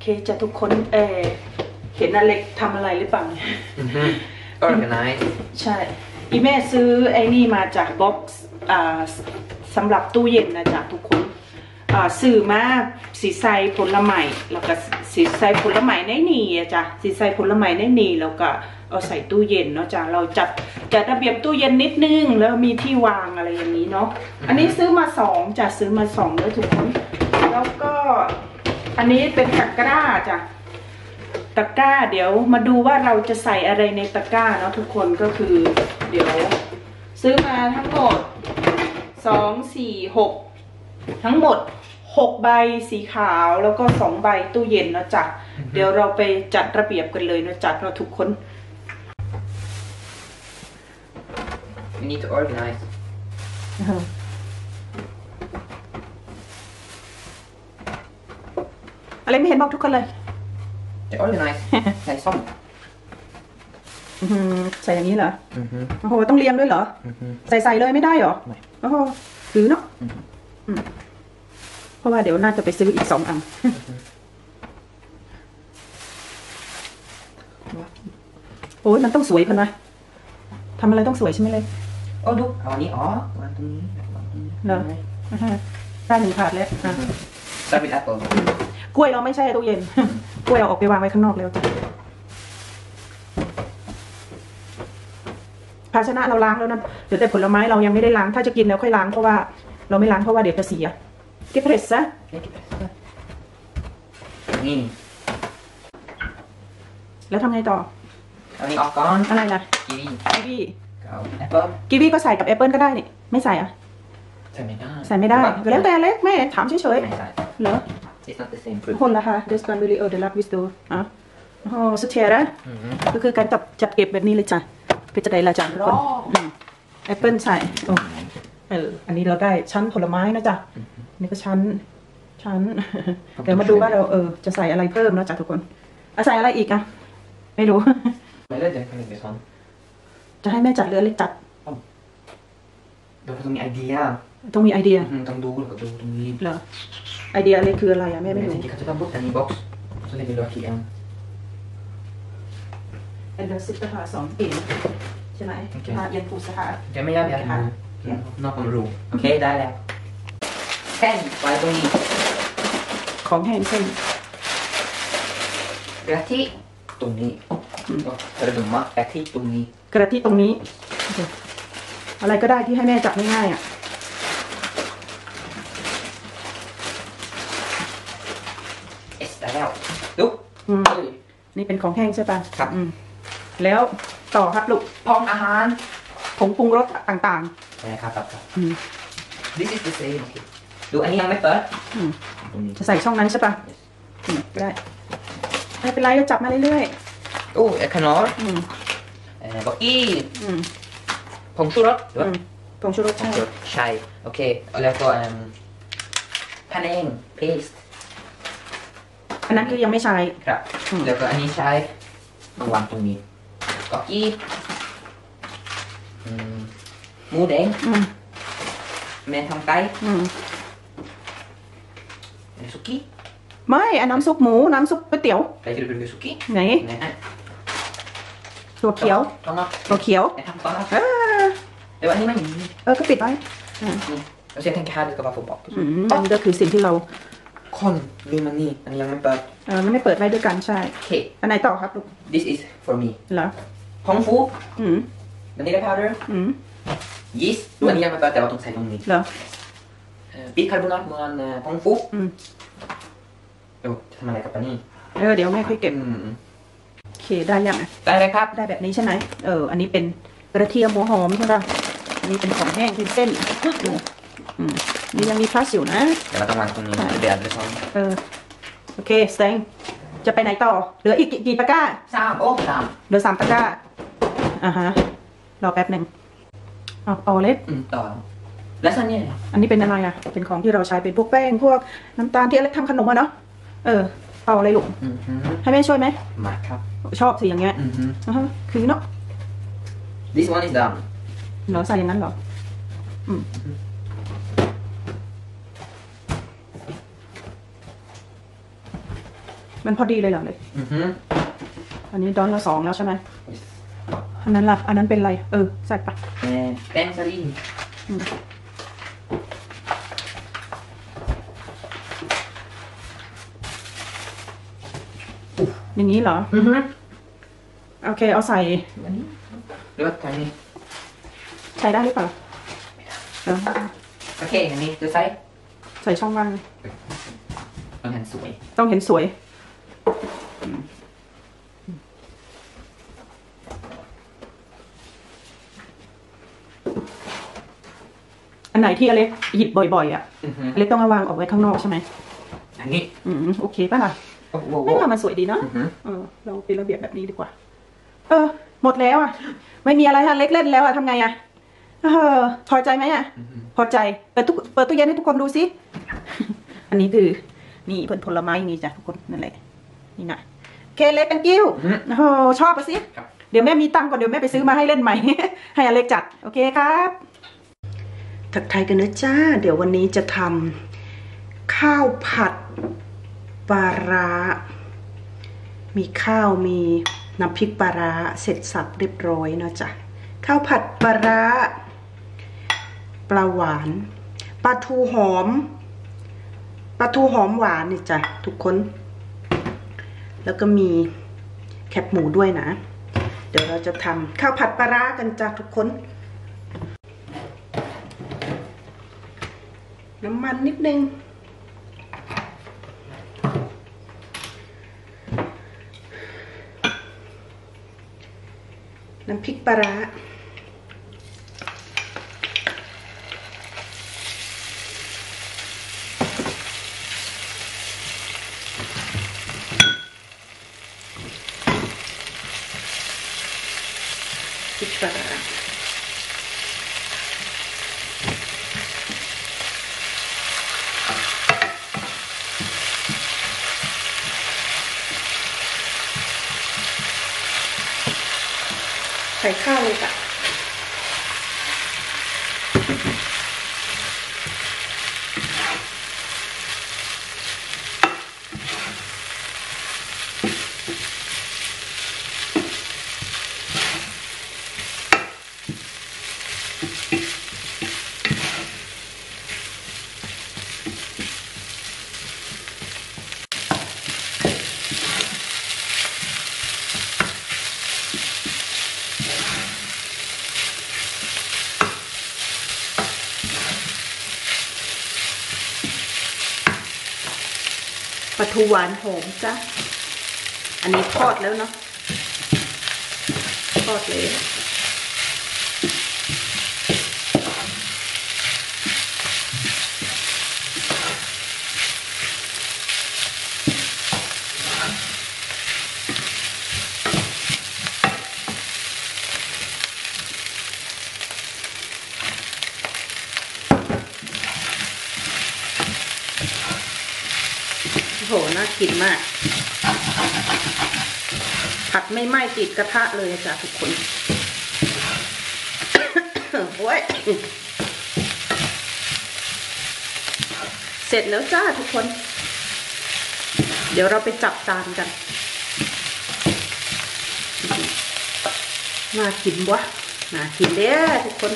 เคจะทุกคนเห็นอเล็กทำอะไรหรือเปล่า organize ใช่อีแม่ซื้อไอ้นี่มาจากบ็อกซ์สำหรับตู้เย็นนะจ๊ะทุกคนซื้อมาสีใสผลไม้แล้วก็สีใสผลไม้ในนี่จ้ะสีใสผลไม้ในนี่แล้วก็เอาใส่ตู้เย็นเนาะจ้ะเราจัดระเบียบตู้เย็นนิดนึงแล้วมีที่วางอะไรอย่างนี้เนาะอันนี้ซื้อมา2จ้ะซื้อมา2เลยทุกคนแล้วก็อันนี้เป็นตะกร้าจ้ะตะกร้าเดี๋ยวมาดูว่าเราจะใส่อะไรในตะกร้าเนาะทุกคนก็คือเดี๋ยวซื้อมาทั้งหมด2 4 6ทั้งหมด6ใบสีขาวแล้วก็2ใบตู้เย็นเนาะจ้ะเดี๋ยวเราไปจัดระเบียบกันเลยเนาะจัดเราทุกคน We need to organize อะไรไม่เห็นบอกทุกคนเลยจะ organize ใส่ส้มใส่อย่างนี้เหรอโอ้โหต้องเรียงด้วยเหรอใส่เลยไม่ได้เหรอโอ้โหหรือเนาะเพราะว่าเดี๋ยวน่าจะไปซื้ออีก2 อันโอ้ยมันต้องสวยพันนะทำอะไรต้องสวยใช่ไหมเลยโอ้ดูเอาอันนี้อ๋อวางตรงนี้เหรอได้1 ถาดแล้ว Start with apple กล้วยเราไม่ใช่ตู้เย็นกล้วยเอาออกไปวางไว้ข้างนอกแล้วจ้ะภาชนะเราล้างแล้วนะเดี๋ยวแต่ผลไม้เรายังไม่ได้ล้างถ้าจะกินแล้วค่อยล้างเพราะว่าเราไม่ล้างเพราะว่าเดี๋ยวจะเสียเก็บเพรสซะนี่แล้วทำไงต่อเอานี้ออกก่อนอะไรล่ะกีวีเอาแอปเปิ้ลกีวีก็ใส่กับแอปเปิ้ลก็ได้นี่ไม่ใส่อะใส่ไม่ได้ก็แล้วแต่เล็กแม่ถามเฉยๆเหรอ It's not the same fruit คนละค่ะ this one really the luck with the โอ้สุดเทียร์ก็คือการจับเก็บแบบนี้เลยจ้ะเป็นจะได้ละจ้ะทุกคนแอปเปิ้ลใส่อันนี้เราได้ชั้นผลไม้นะจ๊ะนี่ก็ชั้นเดี๋ยวมาดูว่าเราจะใส่อะไรเพิ่มนะจ๊ะทุกคนใส่อะไรอีกอะไม่รู้ไม่เล่นจะเป็นซ้อนจะให้แม่จัดเรือเล็กจัดเดี๋ยวต้องมีไอเดียต้องมีไอเดียต้องดูแล้วก็ดูตรงนี้เหรอไอเดียอะไรคืออะไรอะแม่ไม่รู้ที่เขาจะต้องบุ๊กอันนี้บ็อกซ์ส่วนนี้เป็นตัวที่เดี๋ยวซิปหา2 ปีใช่ไหมเย็นฟูสหาจะไม่ยากนอกความรู้โอเคได้แล้วแค่ไว้ตรงนี้ของแห้งเส้นกระทิตรงนี้กระดุมมะกระทิตรงนี้อะไรก็ได้ที่ให้แม่จับง่ายๆอ่ะได้แล้วดูนี่เป็นของแห้งใช่ป่ะครับแล้วต่อครับลูกพองอาหารผงปรุงรสต่างๆใช่ครับThis is the same ดูอันนี้ยังไม่เปิดจะใส่ช่องนั้นใช่ป่ะได้ไม่เป็นไรก็จับมาเรื่อยๆโอ้ขนมบอกอี้ผงชูรสผงชูรสใช่โอเคแล้วก็พะแนง paste อันนั้นคือยังไม่ใช้ครับแล้วก็อันนี้ใช้วางตรงนี้ก็อี้หมูแดงแม่ทำไก่สุกี้ไม่อันน้ำซุปหมูน้ำซุปก๋วยเตี๋ยวใครจะเป็นสุกี้ไหนตัวเขียวทำก่อนเดี๋ยวอันนี้ไม่มีก็ปิดไว้เราจะtänker här det ska vara för bak อันนี้ก็คือสิ่งที่เราคนลืมมันนี่อันนี้ยังไม่เปิดมันไม่เปิดไว้ด้วยกันใช่โอเคอันไหนต่อครับลูก This is for me เหรอผงฟูvanilla powder yeast ดูอันนี้ยังไม่เปิดแต่ว่าต้องใส่ตรงนี้เหรอบิคาร์บอนาตมันผงฟูทำอะไรกับอันนี้เดี๋ยวแม่ค่อยเก็บโอเคได้ยังได้เลยครับได้แบบนี้ใช่ไหมอันนี้เป็นกระเทียมหัวหอมใช่ไหมอันนี้เป็นของแห้งเป็นเส้นนี่ยังมีพลาสอยู่นะเดี๋ยวเราต้องวางตรงนี้เดี๋ยวจะซ้อมโอเคแซงจะไปไหนต่อเหลืออีกกี่ตะกร้า 3 เหลือ3 ตะกร้ารอแป๊บหนึ่งเอาเล็กต่อแล้วอันนี้อันนี้เป็นอะไรอ่ะเป็นของที่เราใช้เป็นพวกแป้งพวกน้ำตาลที่เล็กทำขนมอ่ะเนาะเอาอะไรลูกให้แม่ช่วยไหมมาครับชอบสิอย่างเงี้ยคือเนาะ This one is done เหรอใส่อย่างนั้นเหรอมันพอดีเลยเหรอเลย อันนี้ดอนละ2แล้วใช่ไหม อันนั้นล่ะ อันนั้นเป็นอะไรใส่ปะแป้งสาลีอย่างนี้เหรอโอเคเอาใส่อันนี้หรือว่าทางนี้ใช้ได้หรือเปล่าโอเคอันนี้จะใส่ใส่ช่องว่างต้องเห็นสวยต้องเห็นสวย อันไหนที่อเล็กหยิบบ่อยๆอเล็กต้องเอาวางออกไว้ข้างนอกใช่ไหมอันนี้โอเคป่ะล่ะโอ้โหไม่ว่ามันสวยดีเนาะเราเป็นระเบียบแบบนี้ดีกว่า หมดแล้วไม่มีอะไรค่ะเล็กเล่นแล้วทำไงพอใจไหมพอใจเปิดตู้เย็นให้ทุกคนดูสิอันนี้คือนี่ผลไม้อย่างนี้จ้ะทุกคนนั่นแหละนี่นะเคเล็กเป็นกิ้วชอบปะสิเดี๋ยวแม่มีตังค์ก่อนเดี๋ยวแม่ไปซื้อมาให้เล่นใหม่ ให้อเล็กจัดโอเคครับทักทายกันนะจ้าเดี๋ยววันนี้จะทำข้าวผัดปลาร้ามีข้าวมีน้ำพริกปลาร้าเสร็จสับเรียบร้อยนะจ๊ะข้าวผัดปลาร้าปลาหวานปลาทูหอมหวานนี่จ้ะทุกคนแล้วก็มีแคบหมูด้วยนะเดี๋ยวเราจะทำข้าวผัดปลาร้ากันจ้ะทุกคนน้ำมันนิดนึงน้ำพริกปลาร้าพริกปลาร้าใส่ข้าวเลยค่ะปลาทูหวานหอมจ้ะอันนี้ทอดแล้วเนาะทอดเลยโหน่ากินมากผัดไม่ไหม้ติดกระทะเลยจ้ะทุกคน โอ้ยเสร็จแล้วจ้าทุกคนเดี๋ยวเราไปจับจานกันน่ากินวะน่ากินเด้อทุกคน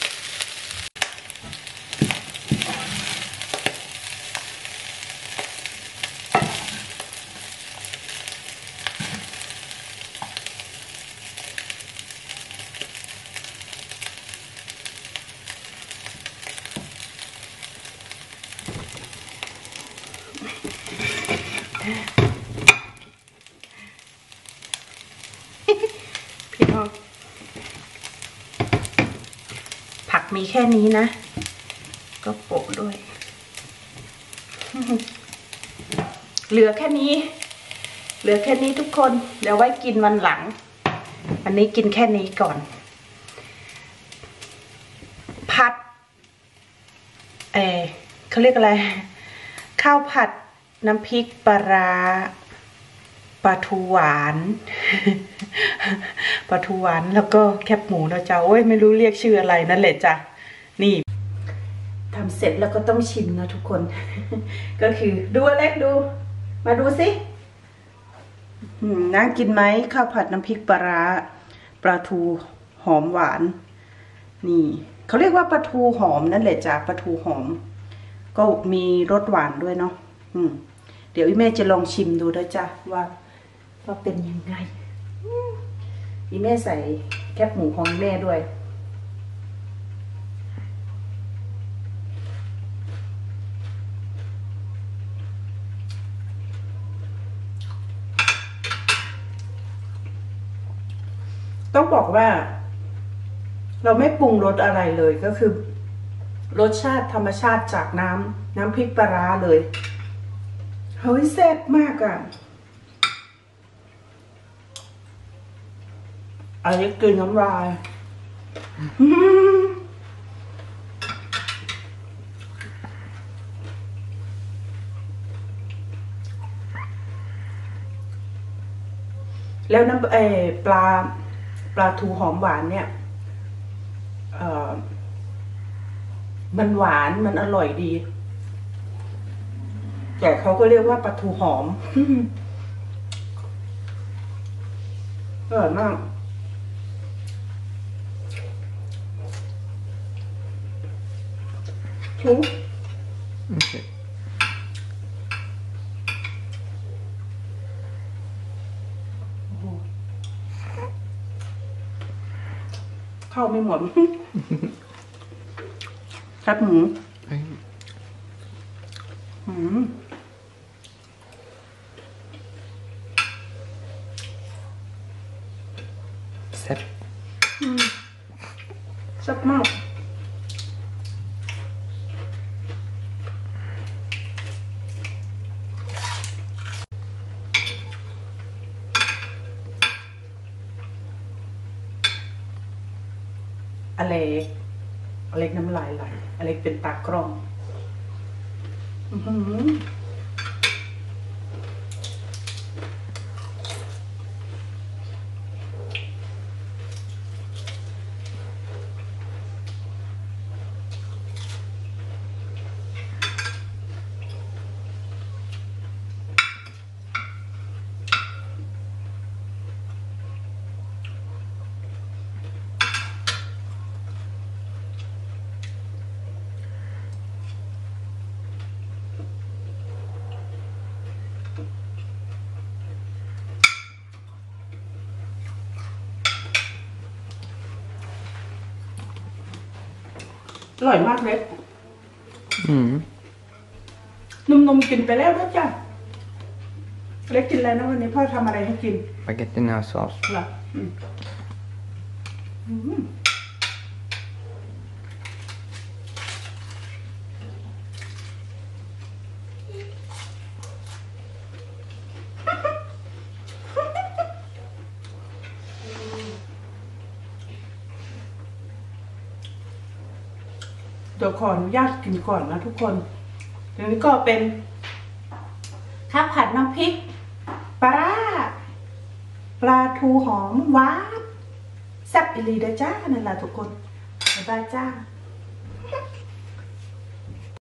พี่น้องผักมีแค่นี้นะก็โปะด้วย เหลือแค่นี้ทุกคนเดี๋ยวไว้กินวันหลังอันนี้กินแค่นี้ก่อนผัดเขาเรียกอะไรข้าวผัดน้ำพริกปลาร้าปลาทูหวาน ปลาทูหวานแล้วก็แคบหมูนะจ๊ะโอ้ยไม่รู้เรียกชื่ออะไรนั่นแหละจ้ะนี่ทำเสร็จแล้วก็ต้องชิมนะทุกคน ก็คือดูอเล็กดูมาดูสิน่ากินไหมข้าวผัดน้ำพริกปลาร้าปลาทูหอมหวานนี่เขาเรียกว่าปลาทูหอมนั่นแหละจ้ะปลาทูหอมก็มีรสหวานด้วยเนาะเดี๋ยวอีแม่จะลองชิมดูด้วยจ้ะว่าเป็นยังไงอีแม่ใส่แคบหมูของแม่ด้วยต้องบอกว่าเราไม่ปรุงรสอะไรเลยก็คือรสชาติธรรมชาติจากน้ำพริกปลาร้าเลยเฮ้ยแซ่บมากอ่ะอะไรกินน้ำลายแล้วน้ำปลาทูหอมหวานเนี่ยมันหวานมันอร่อยดีแต่เขาก็เรียกว่าปลาทูหอมอร่อยมากทุกเข้าไม่หมดครับหมูแซ่บแซ่บมากอเล็กน้ำลายไหลอเล็กเป็นตากล้องอร่อยมากเล็กนมกินไปแล้วนะจ๊ะเล็กกินอะไรนะวันนี้พ่อทำอะไรให้กินสปาเกตตี้นาซอสเหรอเดี๋ยวขออนุญาตกินก่อนนะทุกคนทีนี้ก็เป็นข้าวผัดน้ำพริกปลาร้าปลาทูหอมหวานแซ่บอีหลีเด้อจ้านั่นแหละทุกคนบ๊ายบายจ้า